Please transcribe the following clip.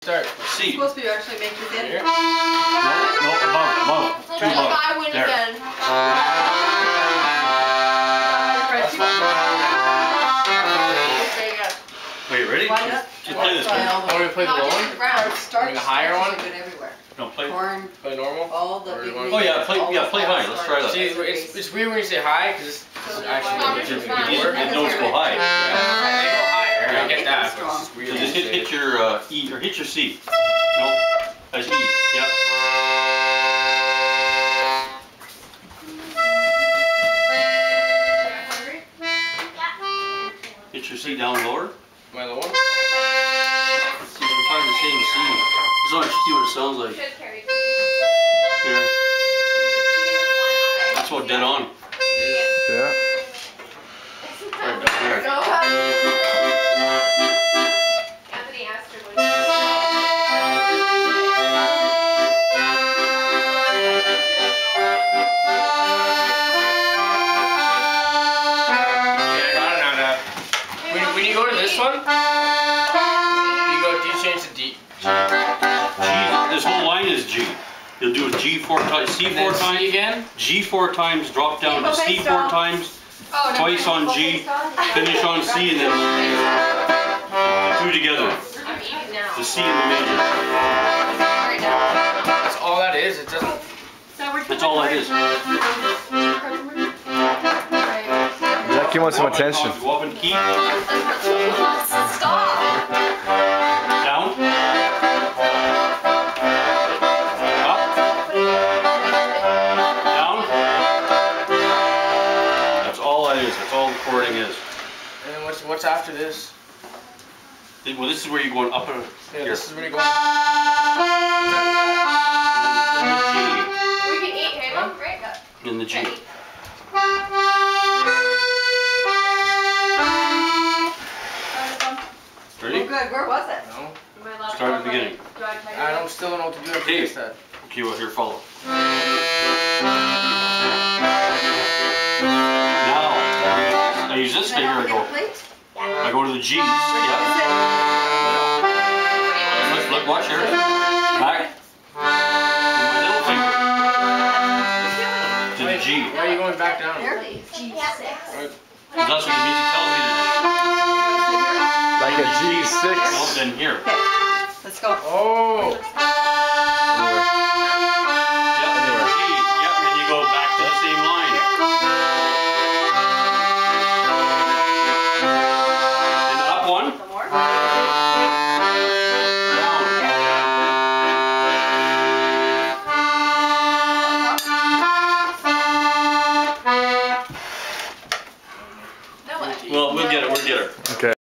Start. C. It's supposed to be actually make this in. No, above. Two above. I win again. Wait, ready? Just play this one. Want me to play the low one? Start the higher one? Good everywhere. No, play. Corn, Play normal? all the big Oh yeah, play high. Let's try that. See, it's weird when you say high, because it's actually The notes go high. Yeah, they go higher. I get that, but it's just weird. So just hit your E or hit your C. No, that's E. Yep. Hit your C down lower. Am I low one? Let's see if we can find the same C. Just want to see what it sounds like. Here. That's what dead on. Yeah. Right down there. Anthony asked her what When you go to this one, do you change to D? G. This whole line is G. You'll do a G 4 times, C 4 times, C again? G 4 times, drop down to C 4 times, twice on G, finish on C, and then two together. I'm eating now. The C and the major. That's all that is? It doesn't... That's all that is. Jackie wants some attention. Go up and key. Stop! Down. Up. Down. That's all that is. That's all the chording is. And then what's after this? Well, this is where you're going up and Yeah, here. this is where you go... We can eat, hey mom? Great. In the G. Ready? Oh, good. Where was it? No. Start at the beginning. I still don't know what to do after Okay. this then. Okay, well, here, follow. Now, I use this finger and go. I go to the G's. Yeah. Look, watch here. Back. My little finger. To the G. Why are you going back down? Here. That's what the music tells me to Like a do. G6. No, then here. Let's go. Oh! Yep, G. Yep, and you go back to the same line. And up one. Some more. Down. Well, we'll get it. Okay.